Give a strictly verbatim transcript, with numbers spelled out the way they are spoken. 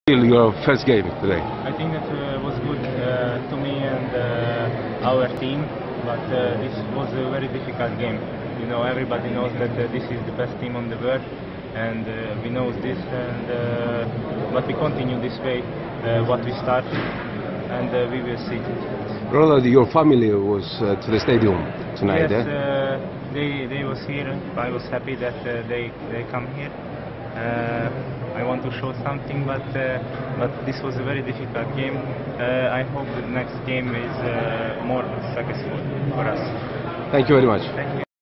Your first game today? I think that uh, was good uh, to me and uh, our team, but uh, this was a very difficult game. You know, everybody knows that uh, this is the best team on the world, and uh, we know this. And uh, but we continue this way, uh, what we started, and uh, we will see. Ronald, your family was uh, to the stadium tonight, yes, eh? uh, they they was here. I was happy that uh, they they come here. Uh, I want to show something, but uh, but this was a very difficult game. Uh, I hope the next game is uh, more successful for us. Thank you very much. Thank you.